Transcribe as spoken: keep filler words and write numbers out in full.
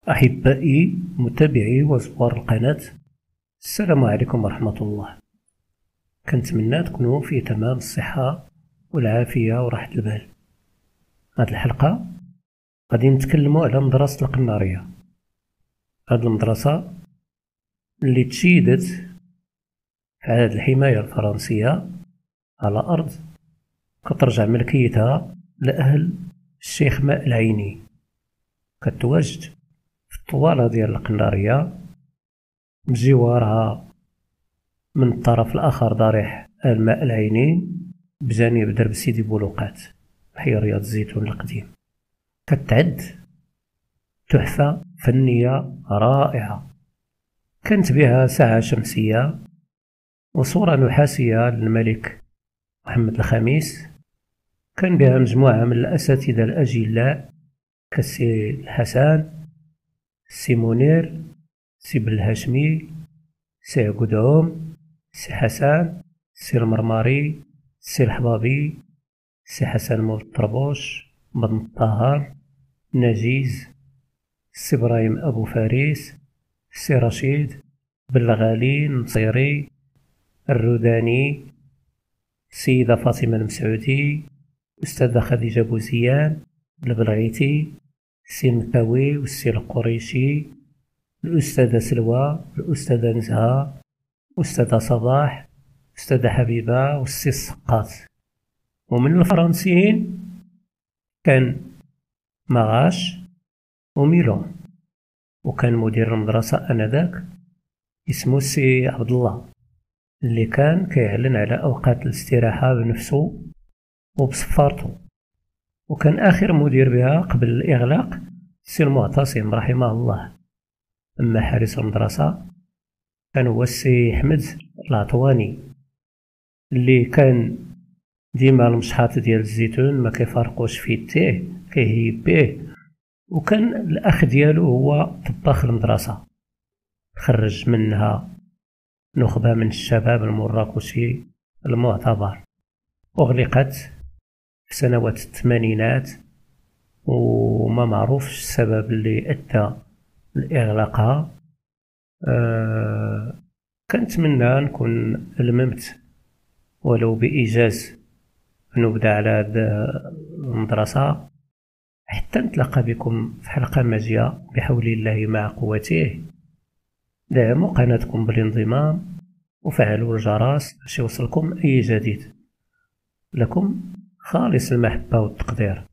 أحبائي متابعي وزوار القناة، السلام عليكم ورحمة الله. كنتمنى تكونوا في تمام الصحة والعافية وراحة البال. هاد الحلقة غادي نتكلموا على مدرسة القنارية. هاد المدرسة اللي تشيدت في عهد الحماية الفرنسية على أرض كترجع ملكيتها لأهل الشيخ ماء العيني، كتواجد في الطوالة ديال القنارية، بجوارها من الطرف الآخر ضريح آل ماء العيني بجانب درب سيدي بولوقات حي رياض الزيتون القديم. كتعد تحفة فنية رائعة، كانت بها ساعة شمسية وصورة نحاسية للملك محمد الخامس، كان بها مجموعة من الأساتذة الأجلاء كالسي الحسن، السي منير، السي بالهاشمي، السي عقودعوم، السي حسن، السي المرماري، السي الحبابي، السي حسن مول الطربوش، بن الطاهر، نجيز، السي إبراهيم أبو فارس، السي رشيد، بلغالي، النصيري، الروداني، السيدة فاطمة المسعودي، الأستاذة خديجة بوزيان، البلغيتي، السي المثاوي والسي القريشي، الأستاذة سلوى، الأستاذة نزهة، الأستاذة صباح، الأستاذة حبيبة والسي السقاط. ومن الفرنسيين كان مغاش وميلون، وكان مدير المدرسة آنذاك اسمه السي عبد الله، اللي كان كيعلن على أوقات الاستراحة بنفسه وبصفارته. وكان آخر مدير بها قبل الإغلاق السي المعتصم رحمه الله. أما حارس المدرسة كان هو السي حمد العطواني، اللي كان ديما المشحاط ديال الزيتون ما كيفارقوش في يديه، كيهيب به. وكان الأخ ديالو هو طباخ المدرسة، خرج منها نخبة من الشباب المراكشي المعتبر. أغلقت في سنوات الثمانينات وما معروفش السبب اللي أدى لإغلاقها. أه كنتمنى نكون الممت ولو بإيجاز نبدأ على هاد المدرسة، حتى نتلاقى بكم في حلقة ماجية بحول الله مع قوته. دعموا قناتكم بالانضمام وفعلوا الجرس باش يوصلكم أي جديد. لكم خالص المحبة والتقدير.